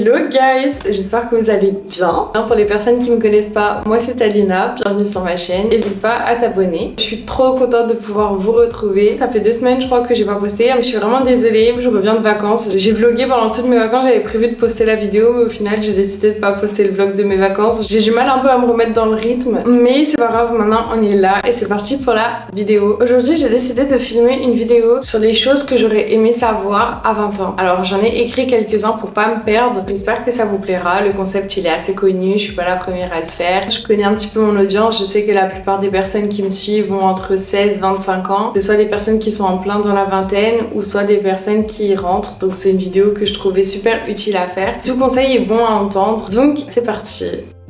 Hello guys, j'espère que vous allez bien. Pour les personnes qui me connaissent pas, moi c'est Alina, bienvenue sur ma chaîne. N'hésite pas à t'abonner. Je suis trop contente de pouvoir vous retrouver. Ça fait 2 semaines je crois que j'ai pas posté, mais je suis vraiment désolée, je reviens de vacances. J'ai vlogué pendant toutes mes vacances, j'avais prévu de poster la vidéo, mais au final j'ai décidé de pas poster le vlog de mes vacances. J'ai du mal un peu à me remettre dans le rythme, mais c'est pas grave, maintenant on est là et c'est parti pour la vidéo. Aujourd'hui j'ai décidé de filmer une vidéo sur les choses que j'aurais aimé savoir à 20 ans. Alors j'en ai écrit quelques-uns pour pas me perdre. J'espère que ça vous plaira. Le concept il est assez connu, je suis pas la première à le faire. Je connais un petit peu mon audience, je sais que la plupart des personnes qui me suivent vont entre 16 et 25 ans. C'est soit des personnes qui sont en plein dans la vingtaine ou soit des personnes qui rentrent. Donc c'est une vidéo que je trouvais super utile à faire. Tout conseil est bon à entendre. Donc c'est parti.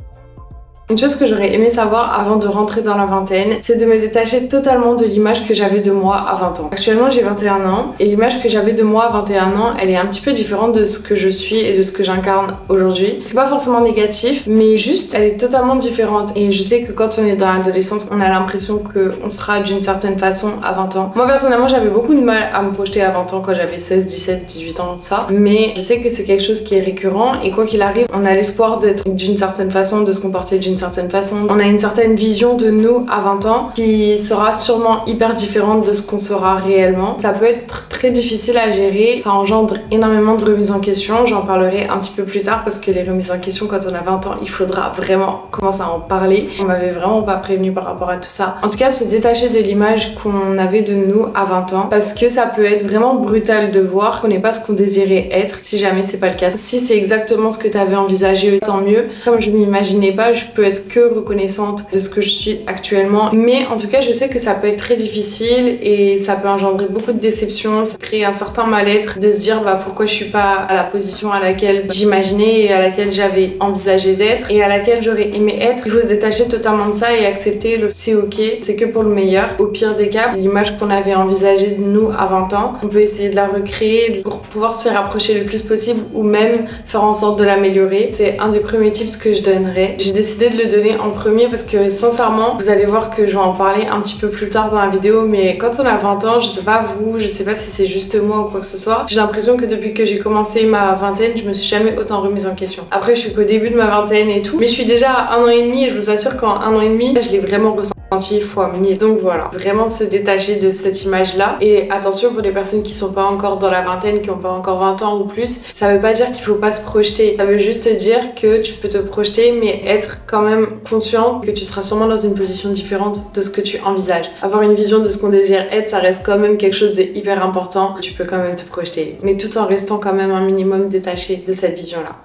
Une chose que j'aurais aimé savoir avant de rentrer dans la vingtaine, c'est de me détacher totalement de l'image que j'avais de moi à 20 ans. Actuellement j'ai 21 ans et l'image que j'avais de moi à 21 ans, elle est un petit peu différente de ce que je suis et de ce que j'incarne aujourd'hui. C'est pas forcément négatif, mais juste elle est totalement différente. Et je sais que quand on est dans l'adolescence, on a l'impression qu'on sera d'une certaine façon à 20 ans. Moi personnellement j'avais beaucoup de mal à me projeter à 20 ans quand j'avais 16, 17, 18 ans, tout ça. Mais je sais que c'est quelque chose qui est récurrent et quoi qu'il arrive, on a l'espoir d'être d'une certaine façon, de se comporter d'une certaine façon. On a une certaine vision de nous à 20 ans qui sera sûrement hyper différente de ce qu'on sera réellement. Ça peut être très difficile à gérer, ça engendre énormément de remises en question. J'en parlerai un petit peu plus tard parce que les remises en question quand on a 20 ans, il faudra vraiment commencer à en parler. On m'avait vraiment pas prévenu par rapport à tout ça. En tout cas, se détacher de l'image qu'on avait de nous à 20 ans parce que ça peut être vraiment brutal de voir qu'on n'est pas ce qu'on désirait être si jamais c'est pas le cas. Si c'est exactement ce que tu avais envisagé, tant mieux. Comme je m'imaginais pas, je peux être que reconnaissante de ce que je suis actuellement, mais en tout cas je sais que ça peut être très difficile et ça peut engendrer beaucoup de déceptions, ça crée un certain mal-être de se dire bah pourquoi je suis pas à la position à laquelle j'imaginais et à laquelle j'avais envisagé d'être et à laquelle j'aurais aimé être. Il faut se détacher totalement de ça et accepter le c'est ok, c'est que pour le meilleur. Au pire des cas, l'image qu'on avait envisagée de nous à 20 ans, on peut essayer de la recréer pour pouvoir se rapprocher le plus possible ou même faire en sorte de l'améliorer. C'est un des premiers tips que je donnerais. J'ai décidé de le donner en premier parce que sincèrement vous allez voir que je vais en parler un petit peu plus tard dans la vidéo, mais quand on a 20 ans, je sais pas vous, je sais pas si c'est juste moi ou quoi que ce soit, j'ai l'impression que depuis que j'ai commencé ma vingtaine, je me suis jamais autant remise en question. Après je suis qu'au début de ma vingtaine et tout, mais je suis déjà à 1 an et demi et je vous assure qu'en 1 an et demi je l'ai vraiment ressenti fois 1000. Donc voilà, vraiment se détacher de cette image là. Et attention pour les personnes qui sont pas encore dans la vingtaine, qui ont pas encore 20 ans ou plus, ça veut pas dire qu'il faut pas se projeter, ça veut juste dire que tu peux te projeter mais être quand même conscient que tu seras sûrement dans une position différente de ce que tu envisages. Avoir une vision de ce qu'on désire être, ça reste quand même quelque chose de hyper important. Tu peux quand même te projeter, mais tout en restant quand même un minimum détaché de cette vision là.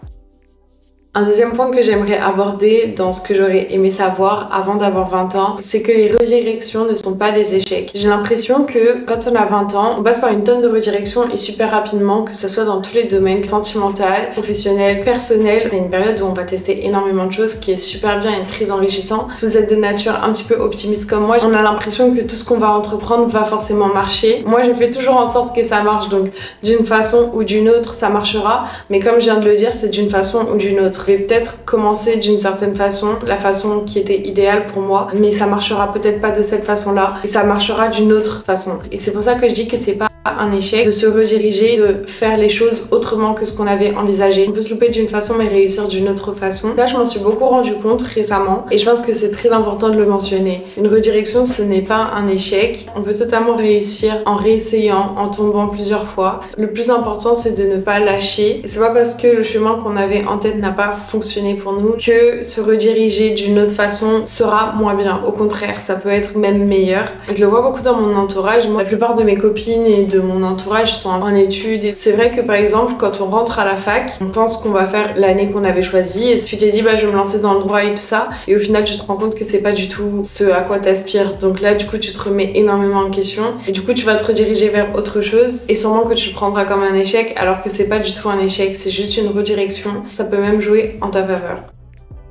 Un deuxième point que j'aimerais aborder dans ce que j'aurais aimé savoir avant d'avoir 20 ans, c'est que les redirections ne sont pas des échecs. J'ai l'impression que quand on a 20 ans, on passe par une tonne de redirections et super rapidement, que ce soit dans tous les domaines, sentimental, professionnel, personnel. C'est une période où on va tester énormément de choses qui est super bien et très enrichissant. Si vous êtes de nature un petit peu optimiste comme moi, on a l'impression que tout ce qu'on va entreprendre va forcément marcher. Moi, je fais toujours en sorte que ça marche, donc d'une façon ou d'une autre, ça marchera. Mais comme je viens de le dire, c'est d'une façon ou d'une autre. Je vais peut-être commencer d'une certaine façon, la façon qui était idéale pour moi, mais ça marchera peut-être pas de cette façon-là et ça marchera d'une autre façon. Et c'est pour ça que je dis que c'est pas un échec de se rediriger, de faire les choses autrement que ce qu'on avait envisagé. On peut se louper d'une façon mais réussir d'une autre façon. Là, je m'en suis beaucoup rendu compte récemment et je pense que c'est très important de le mentionner. Une redirection, ce n'est pas un échec. On peut totalement réussir en réessayant, en tombant plusieurs fois. Le plus important, c'est de ne pas lâcher. Et c'est pas parce que le chemin qu'on avait en tête n'a pas fonctionné pour nous que se rediriger d'une autre façon sera moins bien. Au contraire, ça peut être même meilleur. Je le vois beaucoup dans mon entourage. Moi, la plupart de mes copines et de mon entourage sont en études et c'est vrai que par exemple quand on rentre à la fac, on pense qu'on va faire l'année qu'on avait choisie et tu t'es dit bah je vais me lancer dans le droit et tout ça et au final tu te rends compte que c'est pas du tout ce à quoi t'aspires. Donc là du coup tu te remets énormément en question et du coup tu vas te rediriger vers autre chose et sûrement que tu le prendras comme un échec alors que c'est pas du tout un échec, c'est juste une redirection. Ça peut même jouer en ta faveur.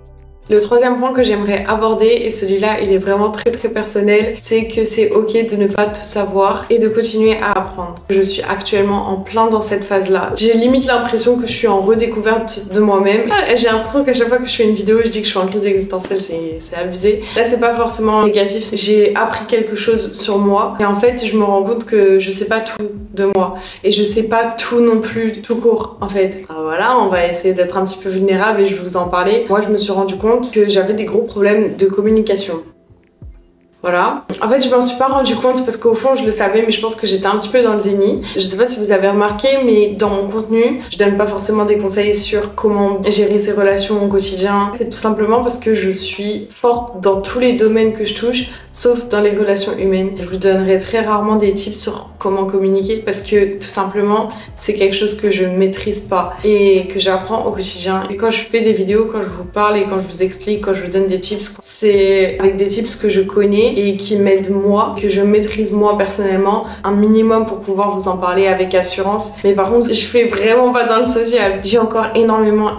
Le troisième point que j'aimerais aborder, et celui-là il est vraiment très personnel, c'est que c'est ok de ne pas tout savoir et de continuer à apprendre. Je suis actuellement en plein dans cette phase-là. J'ai limite l'impression que je suis en redécouverte de moi-même. J'ai l'impression qu'à chaque fois que je fais une vidéo, je dis que je suis en crise existentielle, c'est abusé. Là c'est pas forcément négatif, j'ai appris quelque chose sur moi et en fait je me rends compte que je sais pas tout de moi et je sais pas tout non plus tout court en fait. Alors voilà, on va essayer d'être un petit peu vulnérable et je vais vous en parler. Moi je me suis rendu compte que j'avais des gros problèmes de communication. Voilà. En fait, je m'en suis pas rendu compte parce qu'au fond, je le savais, mais je pense que j'étais un petit peu dans le déni. Je sais pas si vous avez remarqué, mais dans mon contenu, je donne pas forcément des conseils sur comment gérer ses relations au quotidien. C'est tout simplement parce que je suis forte dans tous les domaines que je touche, sauf dans les relations humaines. Je vous donnerai très rarement des tips sur comment communiquer parce que tout simplement, c'est quelque chose que je ne maîtrise pas et que j'apprends au quotidien. Et quand je fais des vidéos, quand je vous parle et quand je vous explique, quand je vous donne des tips, c'est avec des tips que je connais et qui m'aident moi, que je maîtrise moi personnellement, un minimum pour pouvoir vous en parler avec assurance. Mais par contre, je fais vraiment pas dans le social. J'ai encore énormément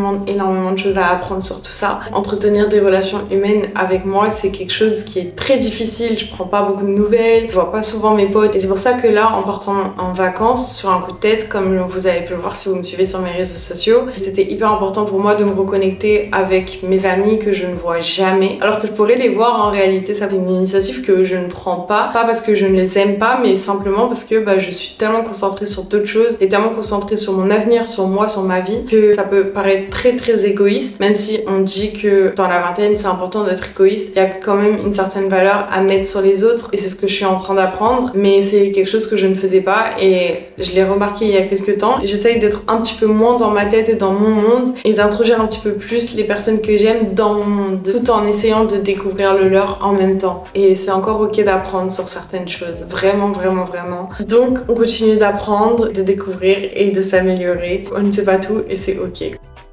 de choses à apprendre sur tout ça. Entretenir des relations humaines avec moi, c'est quelque chose qui est très difficile. Je prends pas beaucoup de nouvelles, je vois pas souvent mes potes. Et c'est pour ça que là, en partant en vacances, sur un coup de tête, comme vous avez pu le voir si vous me suivez sur mes réseaux sociaux, c'était hyper important pour moi de me reconnecter avec mes amis que je ne vois jamais. Alors que je pourrais les voir en réalité, ça c'est une initiative que je ne prends pas parce que je ne les aime pas, mais simplement parce que je suis tellement concentrée sur d'autres choses et tellement concentrée sur mon avenir, sur moi, sur ma vie, que ça peut paraître très égoïste, même si on dit que dans la vingtaine c'est important d'être égoïste, il y a quand même une certaine valeur à mettre sur les autres et c'est ce que je suis en train d'apprendre, mais c'est quelque chose que je ne faisais pas et je l'ai remarqué il y a quelques temps. J'essaye d'être un petit peu moins dans ma tête et dans mon monde et d'introduire un petit peu plus les personnes que j'aime dans mon monde, tout en essayant de découvrir le leur en même temps. Et c'est encore ok d'apprendre sur certaines choses, vraiment. Donc on continue d'apprendre, de découvrir et de s'améliorer. On ne sait pas tout et c'est ok.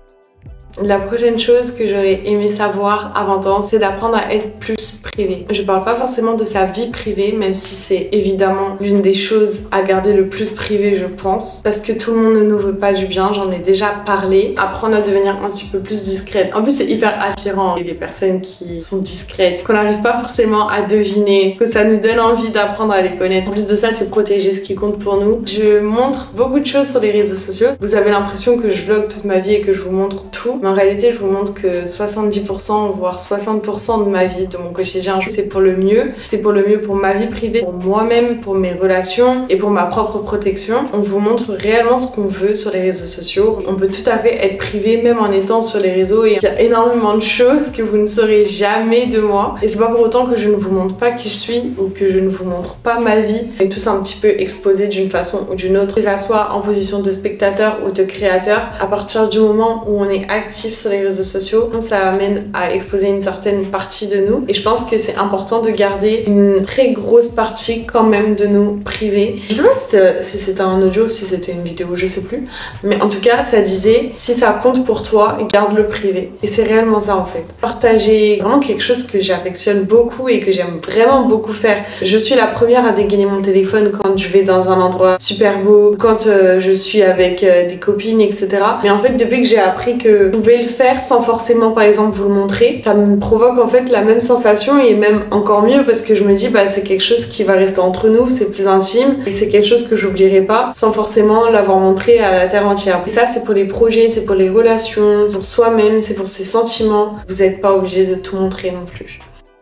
La prochaine chose que j'aurais aimé savoir avant temps, c'est d'apprendre à être plus privé. Je parle pas forcément de sa vie privée, même si c'est évidemment l'une des choses à garder le plus privée, je pense. Parce que tout le monde ne nous veut pas du bien, j'en ai déjà parlé. Apprendre à devenir un petit peu plus discrète. En plus, c'est hyper attirant, les personnes qui sont discrètes, qu'on n'arrive pas forcément à deviner, que ça nous donne envie d'apprendre à les connaître. En plus de ça, c'est protéger ce qui compte pour nous. Je montre beaucoup de choses sur les réseaux sociaux. Vous avez l'impression que je vlog toute ma vie et que je vous montre tout. Mais en réalité, je vous montre que 70% voire 60% de ma vie, de mon quotidien, c'est pour le mieux. C'est pour le mieux pour ma vie privée, pour moi-même, pour mes relations et pour ma propre protection. On vous montre réellement ce qu'on veut sur les réseaux sociaux. On peut tout à fait être privé même en étant sur les réseaux et il y a énormément de choses que vous ne saurez jamais de moi. Et c'est pas pour autant que je ne vous montre pas qui je suis ou que je ne vous montre pas ma vie. On est tous un petit peu exposés d'une façon ou d'une autre, que ça soit en position de spectateur ou de créateur. À partir du moment où on est actif sur les réseaux sociaux, ça amène à exposer une certaine partie de nous et je pense que c'est important de garder une très grosse partie quand même de nous privée. Je sais pas si c'était un audio ou si c'était une vidéo, je sais plus, mais en tout cas ça disait si ça compte pour toi, garde-le privé et c'est réellement ça en fait. Partager vraiment quelque chose que j'affectionne beaucoup et que j'aime vraiment beaucoup faire. Je suis la première à dégainer mon téléphone quand je vais dans un endroit super beau, quand je suis avec des copines, etc. Mais en fait depuis que j'ai appris que je pouvais le faire sans forcément par exemple vous le montrer, ça me provoque en fait la même sensation et même encore mieux parce que je me dis c'est quelque chose qui va rester entre nous, c'est plus intime et c'est quelque chose que j'oublierai pas sans forcément l'avoir montré à la terre entière. Et ça c'est pour les projets, c'est pour les relations, c'est pour soi-même, c'est pour ses sentiments. Vous n'êtes pas obligé de tout montrer non plus.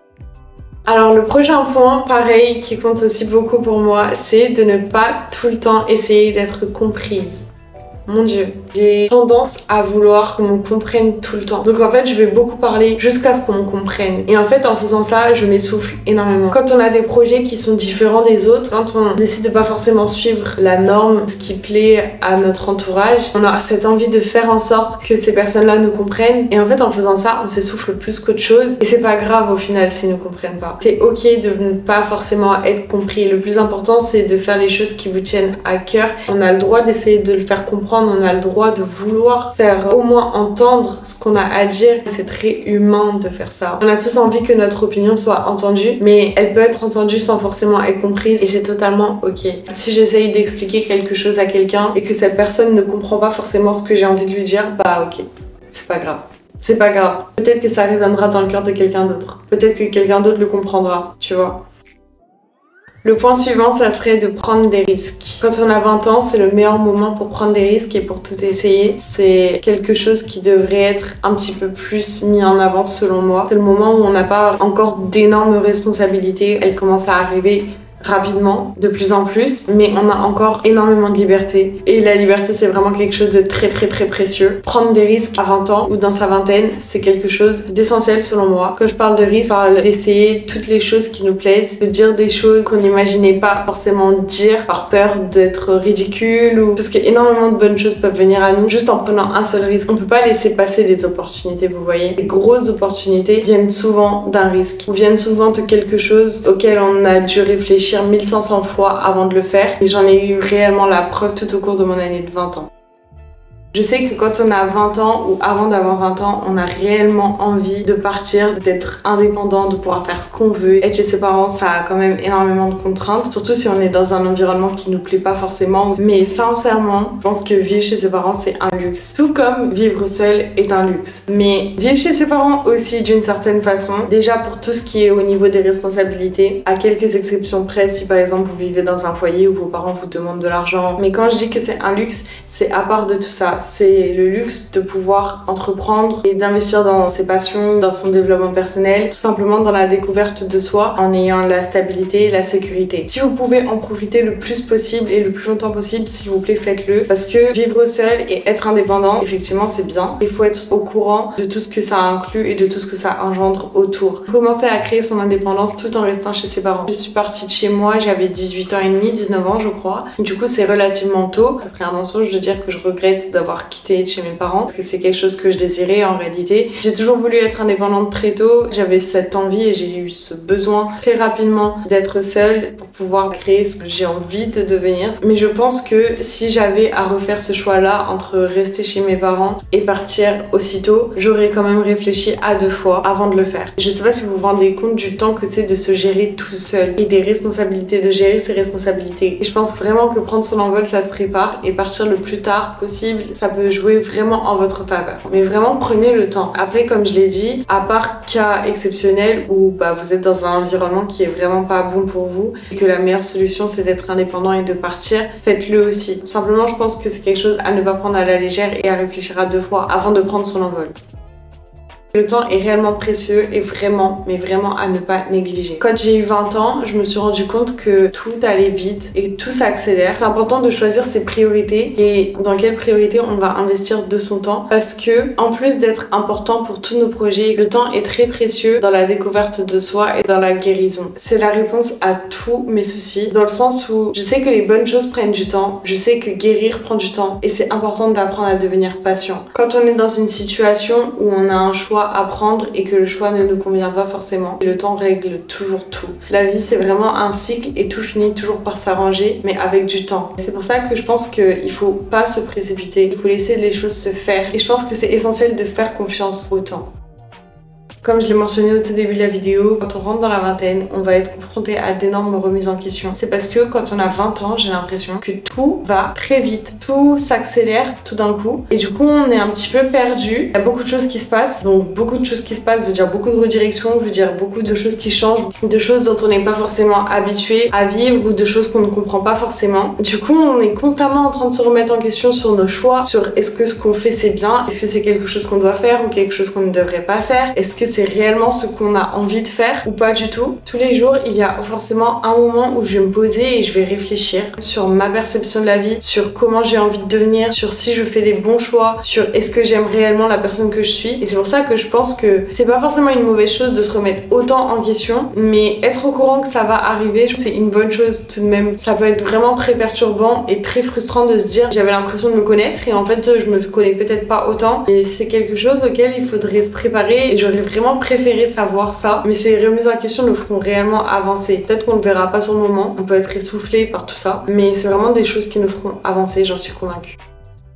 Alors le prochain point, pareil, qui compte aussi beaucoup pour moi, c'est de ne pas tout le temps essayer d'être comprise. Mon Dieu, j'ai tendance à vouloir qu'on me comprenne tout le temps. Donc en fait, je vais beaucoup parler jusqu'à ce qu'on me comprenne. Et en fait, en faisant ça, je m'essouffle énormément. Quand on a des projets qui sont différents des autres, quand on décide de pas forcément suivre la norme, ce qui plaît à notre entourage, on a cette envie de faire en sorte que ces personnes-là nous comprennent. Et en fait, en faisant ça, on s'essouffle plus qu'autre chose. Et c'est pas grave au final s'ils nous comprennent pas. C'est ok de ne pas forcément être compris. Le plus important, c'est de faire les choses qui vous tiennent à cœur. On a le droit d'essayer de le faire comprendre. On a le droit de vouloir faire au moins entendre ce qu'on a à dire. C'est très humain de faire ça. On a tous envie que notre opinion soit entendue, mais elle peut être entendue sans forcément être comprise et c'est totalement ok. Si j'essaye d'expliquer quelque chose à quelqu'un et que cette personne ne comprend pas forcément ce que j'ai envie de lui dire, ok, c'est pas grave. c'est pas grave. Peut-être que ça résonnera dans le cœur de quelqu'un d'autre. Peut-être que quelqu'un d'autre le comprendra, tu vois. Le point suivant, ça serait de prendre des risques. Quand on a 20 ans, c'est le meilleur moment pour prendre des risques et pour tout essayer. C'est quelque chose qui devrait être un petit peu plus mis en avant selon moi. C'est le moment où on n'a pas encore d'énormes responsabilités. Elles commencent à arriver rapidement, de plus en plus, mais on a encore énormément de liberté. Et la liberté, c'est vraiment quelque chose de très précieux. Prendre des risques à 20 ans ou dans sa vingtaine, c'est quelque chose d'essentiel selon moi. Quand je parle de risque, je parle d'essayer toutes les choses qui nous plaisent, de dire des choses qu'on n'imaginait pas forcément dire par peur d'être ridicule ou parce qu'énormément de bonnes choses peuvent venir à nous juste en prenant un seul risque. On peut pas laisser passer les opportunités, vous voyez. Les grosses opportunités viennent souvent d'un risque ou viennent souvent de quelque chose auquel on a dû réfléchir 1500 fois avant de le faire et j'en ai eu réellement la preuve tout au cours de mon année de 20 ans. Je sais que quand on a 20 ans ou avant d'avoir 20 ans, on a réellement envie de partir, d'être indépendant, de pouvoir faire ce qu'on veut. Être chez ses parents, ça a quand même énormément de contraintes, surtout si on est dans un environnement qui nous plaît pas forcément. Mais sincèrement, je pense que vivre chez ses parents, c'est un luxe. Tout comme vivre seul est un luxe. Mais vivre chez ses parents aussi d'une certaine façon, déjà pour tout ce qui est au niveau des responsabilités, à quelques exceptions près, si par exemple vous vivez dans un foyer où vos parents vous demandent de l'argent. Mais quand je dis que c'est un luxe, c'est à part de tout ça. C'est le luxe de pouvoir entreprendre et d'investir dans ses passions, dans son développement personnel, tout simplement dans la découverte de soi en ayant la stabilité et la sécurité. Si vous pouvez en profiter le plus possible et le plus longtemps possible, s'il vous plaît, faites-le. Parce que vivre seul et être indépendant, effectivement, c'est bien. Il faut être au courant de tout ce que ça inclut et de tout ce que ça engendre autour. Commencer à créer son indépendance tout en restant chez ses parents. Je suis partie de chez moi, j'avais 18 ans et demi, 19 ans, je crois. Du coup, c'est relativement tôt. Ça serait un mensonge de dire que je regrette d'avoir quitté chez mes parents parce que c'est quelque chose que je désirais en réalité. J'ai toujours voulu être indépendante très tôt, j'avais cette envie et j'ai eu ce besoin très rapidement d'être seule pour pouvoir créer ce que j'ai envie de devenir. Mais je pense que si j'avais à refaire ce choix-là entre rester chez mes parents et partir aussitôt, j'aurais quand même réfléchi à 2 fois avant de le faire. Je sais pas si vous vous rendez compte du temps que c'est de se gérer tout seul et des responsabilités, de gérer ses responsabilités. Et je pense vraiment que prendre son envol, ça se prépare et partir le plus tard possible, ça peut jouer vraiment en votre faveur. Mais vraiment, prenez le temps. Après, comme je l'ai dit, à part cas exceptionnel où vous êtes dans un environnement qui est vraiment pas bon pour vous et que la meilleure solution c'est d'être indépendant et de partir, faites-le aussi. Simplement, je pense que c'est quelque chose à ne pas prendre à la légère et à réfléchir à 2 fois avant de prendre son envol. Le temps est réellement précieux et vraiment, mais vraiment à ne pas négliger. Quand j'ai eu 20 ans, je me suis rendu compte que tout allait vite et tout s'accélère. C'est important de choisir ses priorités et dans quelles priorités on va investir de son temps parce que, en plus d'être important pour tous nos projets, le temps est très précieux dans la découverte de soi et dans la guérison. C'est la réponse à tous mes soucis dans le sens où je sais que les bonnes choses prennent du temps, je sais que guérir prend du temps et c'est important d'apprendre à devenir patient. Quand on est dans une situation où on a un choix à prendre et que le choix ne nous convient pas forcément, et le temps règle toujours tout. La vie c'est vraiment un cycle et tout finit toujours par s'arranger mais avec du temps. C'est pour ça que je pense qu'il faut pas se précipiter, il faut laisser les choses se faire et je pense que c'est essentiel de faire confiance au temps. Comme je l'ai mentionné au tout début de la vidéo, quand on rentre dans la vingtaine, on va être confronté à d'énormes remises en question. C'est parce que quand on a 20 ans, j'ai l'impression que tout va très vite. Tout s'accélère tout d'un coup. Et du coup, on est un petit peu perdu. Il y a beaucoup de choses qui se passent. Donc, beaucoup de choses qui se passent veut dire beaucoup de redirection, veut dire beaucoup de choses qui changent, de choses dont on n'est pas forcément habitué à vivre ou de choses qu'on ne comprend pas forcément. Du coup, on est constamment en train de se remettre en question sur nos choix, sur est-ce que ce qu'on fait c'est bien, est-ce que c'est quelque chose qu'on doit faire ou quelque chose qu'on ne devrait pas faire, est-ce que c'est réellement ce qu'on a envie de faire ou pas du tout. Tous les jours, il y a forcément un moment où je vais me poser et je vais réfléchir sur ma perception de la vie, sur comment j'ai envie de devenir, sur si je fais des bons choix, sur est-ce que j'aime réellement la personne que je suis. Et c'est pour ça que je pense que c'est pas forcément une mauvaise chose de se remettre autant en question, mais être au courant que ça va arriver, c'est une bonne chose tout de même. Ça peut être vraiment très perturbant et très frustrant de se dire j'avais l'impression de me connaître et en fait je me connais peut-être pas autant. Et c'est quelque chose auquel il faudrait se préparer et j'aurais vraiment préféré savoir ça, mais ces remises en question nous feront réellement avancer. Peut-être qu'on ne verra pas sur le moment, on peut être essoufflé par tout ça, mais c'est vraiment des choses qui nous feront avancer, j'en suis convaincue.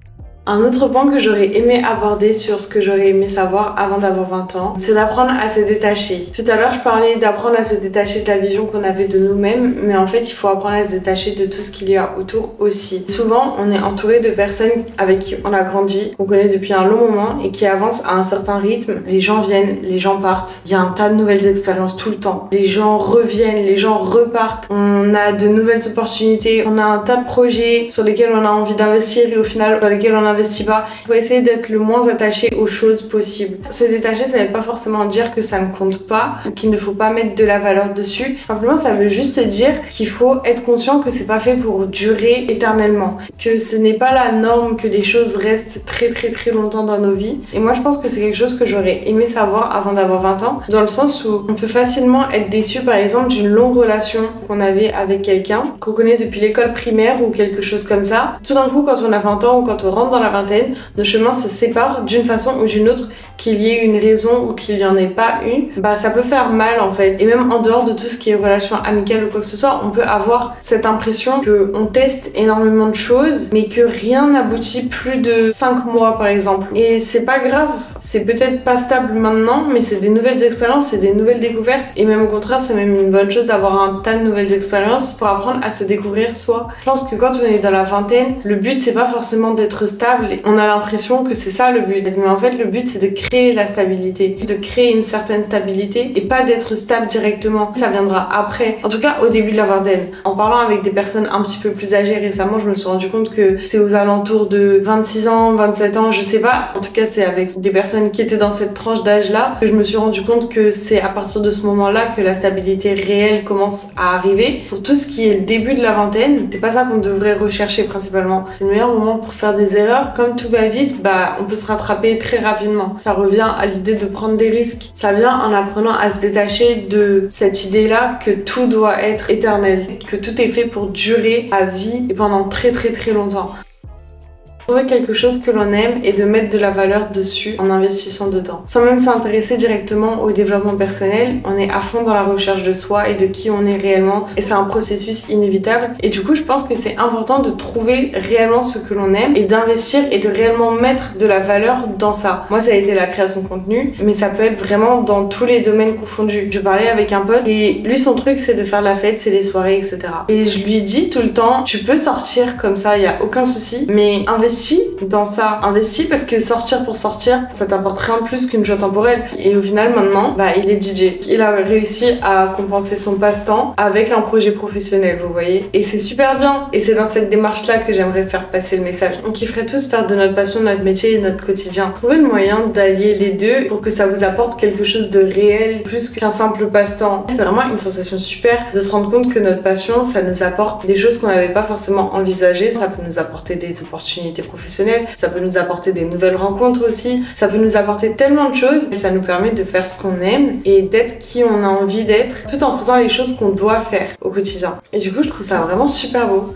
Un autre point que j'aurais aimé aborder sur ce que j'aurais aimé savoir avant d'avoir 20 ans, c'est d'apprendre à se détacher. Tout à l'heure, je parlais d'apprendre à se détacher de la vision qu'on avait de nous-mêmes, mais en fait, il faut apprendre à se détacher de tout ce qu'il y a autour aussi. Souvent, on est entouré de personnes avec qui on a grandi, qu'on connaît depuis un long moment et qui avancent à un certain rythme. Les gens viennent, les gens partent. Il y a un tas de nouvelles expériences tout le temps. Les gens reviennent, les gens repartent. On a de nouvelles opportunités, on a un tas de projets sur lesquels on a envie d'investir et au final, sur lesquels on n'investit pas. Il faut essayer d'être le moins attaché aux choses possibles. Se détacher, ça ne veut pas forcément dire que ça ne compte pas ou qu'il ne faut pas mettre de la valeur dessus. Simplement, ça veut juste dire qu'il faut être conscient que c'est pas fait pour durer éternellement, que ce n'est pas la norme que les choses restent très longtemps dans nos vies. Et moi, je pense que c'est quelque chose que j'aurais aimé savoir avant d'avoir 20 ans, dans le sens où on peut facilement être déçu, par exemple, d'une longue relation qu'on avait avec quelqu'un, qu'on connaît depuis l'école primaire ou quelque chose comme ça. Tout d'un coup, quand on a 20 ans ou quand on rentre dans la vingtaine, nos chemins se séparent d'une façon ou d'une autre, qu'il y ait une raison ou qu'il n'y en ait pas une, bah ça peut faire mal en fait. Et même en dehors de tout ce qui est relation amicale ou quoi que ce soit, on peut avoir cette impression qu'on teste énormément de choses, mais que rien n'aboutit plus de 5 mois par exemple. Et c'est pas grave, c'est peut-être pas stable maintenant, mais c'est des nouvelles expériences, c'est des nouvelles découvertes. Et même au contraire, c'est même une bonne chose d'avoir un tas de nouvelles expériences pour apprendre à se découvrir soi. Je pense que quand on est dans la vingtaine, le but c'est pas forcément d'être stable. On a l'impression que c'est ça le but. Mais en fait, le but c'est de créer la stabilité, de créer une certaine stabilité et pas d'être stable directement. Ça viendra après. En tout cas, au début de la vingtaine. En parlant avec des personnes un petit peu plus âgées récemment, je me suis rendu compte que c'est aux alentours de 26 ans, 27 ans, je sais pas. En tout cas, c'est avec des personnes qui étaient dans cette tranche d'âge-là que je me suis rendu compte que c'est à partir de ce moment-là que la stabilité réelle commence à arriver. Pour tout ce qui est le début de la vingtaine, c'est pas ça qu'on devrait rechercher principalement. C'est le meilleur moment pour faire des erreurs. Comme tout va vite, bah on peut se rattraper très rapidement. Ça revient à l'idée de prendre des risques. Ça vient en apprenant à se détacher de cette idée-là que tout doit être éternel, que tout est fait pour durer à vie et pendant très longtemps. Trouver quelque chose que l'on aime et de mettre de la valeur dessus en investissant dedans. Sans même s'intéresser directement au développement personnel, on est à fond dans la recherche de soi et de qui on est réellement et c'est un processus inévitable. Et du coup, je pense que c'est important de trouver réellement ce que l'on aime et d'investir et de réellement mettre de la valeur dans ça. Moi, ça a été la création de contenu, mais ça peut être vraiment dans tous les domaines confondus. Je parlais avec un pote et lui, son truc, c'est de faire la fête, c'est les soirées, etc. Et je lui dis tout le temps, tu peux sortir comme ça, il y a aucun souci, mais investis dans ça. Investis parce que sortir pour sortir, ça t'apporte rien de plus qu'une joie temporelle. Et au final, maintenant, bah, il est DJ. Il a réussi à compenser son passe-temps avec un projet professionnel, vous voyez. Et c'est super bien. Et c'est dans cette démarche-là que j'aimerais faire passer le message. On kifferait tous faire de notre passion notre métier et notre quotidien. Trouvez le moyen d'allier les deux pour que ça vous apporte quelque chose de réel, plus qu'un simple passe-temps. C'est vraiment une sensation super de se rendre compte que notre passion, ça nous apporte des choses qu'on n'avait pas forcément envisagées. Ça peut nous apporter des opportunités professionnelles, ça peut nous apporter des nouvelles rencontres aussi, ça peut nous apporter tellement de choses et ça nous permet de faire ce qu'on aime et d'être qui on a envie d'être tout en faisant les choses qu'on doit faire au quotidien. Et du coup, je trouve ça vraiment super beau.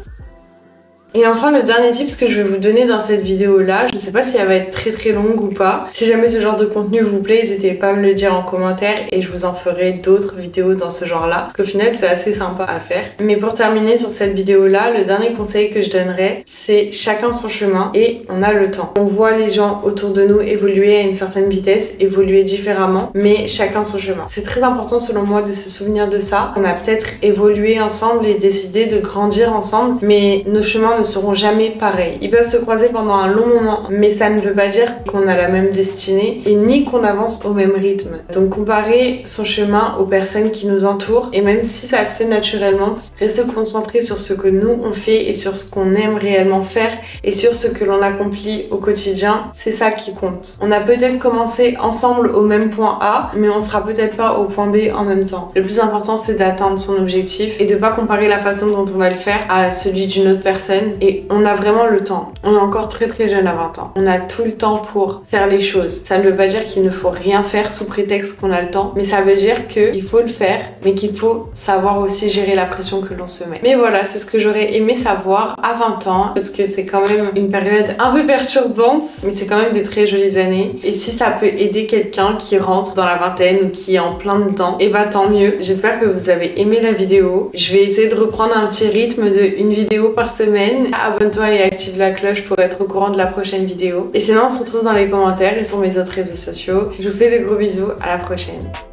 Et enfin, le dernier tip que je vais vous donner dans cette vidéo-là, je ne sais pas si elle va être très longue ou pas. Si jamais ce genre de contenu vous plaît, n'hésitez pas à me le dire en commentaire et je vous en ferai d'autres vidéos dans ce genre-là. Parce qu'au final, c'est assez sympa à faire. Mais pour terminer sur cette vidéo-là, le dernier conseil que je donnerais, c'est chacun son chemin et on a le temps. On voit les gens autour de nous évoluer à une certaine vitesse, évoluer différemment, mais chacun son chemin. C'est très important selon moi de se souvenir de ça. On a peut-être évolué ensemble et décidé de grandir ensemble, mais nos chemins ne seront jamais pareils. Ils peuvent se croiser pendant un long moment, mais ça ne veut pas dire qu'on a la même destinée et ni qu'on avance au même rythme. Donc comparer son chemin aux personnes qui nous entourent et même si ça se fait naturellement, rester concentré sur ce que nous on fait et sur ce qu'on aime réellement faire et sur ce que l'on accomplit au quotidien, c'est ça qui compte. On a peut-être commencé ensemble au même point A, mais on sera peut-être pas au point B en même temps. Le plus important c'est d'atteindre son objectif et de pas comparer la façon dont on va le faire à celui d'une autre personne. Et on a vraiment le temps. On est encore très jeune à 20 ans. On a tout le temps pour faire les choses. Ça ne veut pas dire qu'il ne faut rien faire sous prétexte qu'on a le temps, mais ça veut dire qu'il faut le faire, mais qu'il faut savoir aussi gérer la pression que l'on se met. Mais voilà, c'est ce que j'aurais aimé savoir à 20 ans, parce que c'est quand même une période un peu perturbante, mais c'est quand même des très jolies années. Et si ça peut aider quelqu'un qui rentre dans la vingtaine ou qui est en plein dedans, et bah tant mieux. J'espère que vous avez aimé la vidéo. Je vais essayer de reprendre un petit rythme de une vidéo par semaine. semaine. Abonne-toi et active la cloche pour être au courant de la prochaine vidéo. Et sinon, on se retrouve dans les commentaires et sur mes autres réseaux sociaux. Je vous fais des gros bisous, à la prochaine.